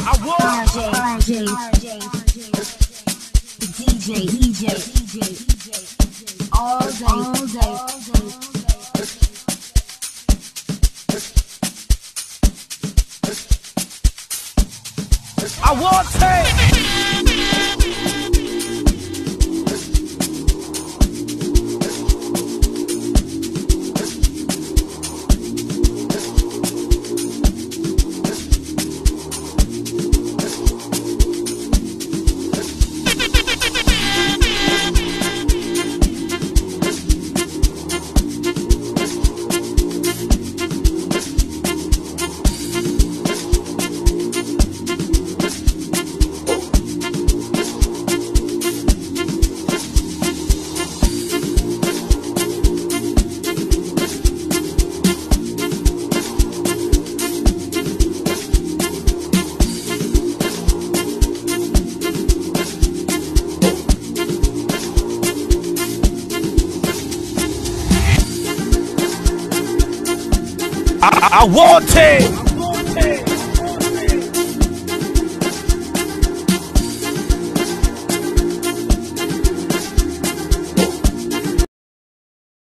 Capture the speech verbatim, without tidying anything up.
I want P R J, D J, D J, all day, all day, all day. I want it. I want it.